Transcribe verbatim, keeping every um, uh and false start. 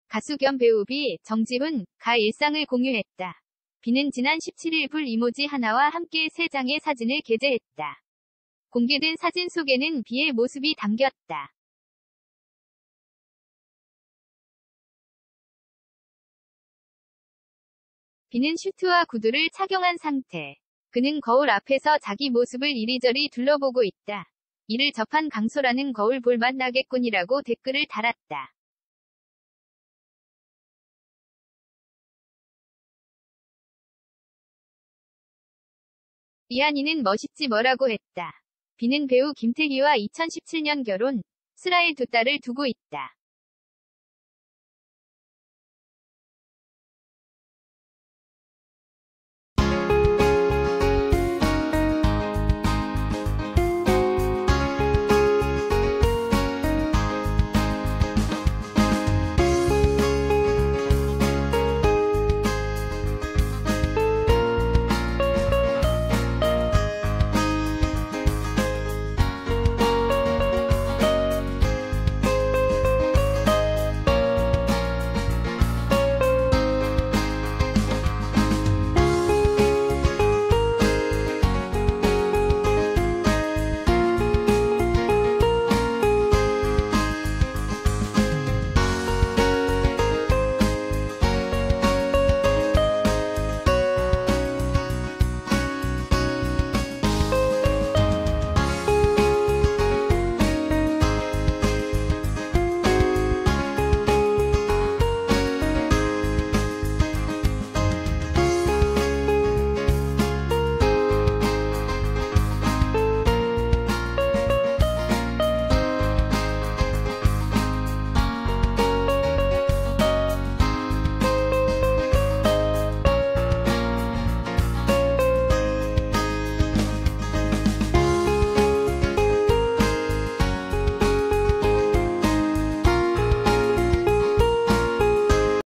가수 겸 배우 비, 정지훈,가 일상을 공유했다. 비는 지난 십칠일 불 이모지 하나와 함께 세 장의 사진을 게재했다. 공개된 사진 속에는 비의 모습이 담겼다. 비는 슈트와 구두를 착용한 상태. 그는 거울 앞에서 자기 모습을 이리저리 둘러보고 있다. 이를 접한 강소라는 거울 볼맛 나겠군이라고 댓글을 달았다. 이한이는 멋있지 뭐라고 했다. 비는 배우 김태희와 이천십칠 년 결혼, 슬아의 두 딸을 두고 있다.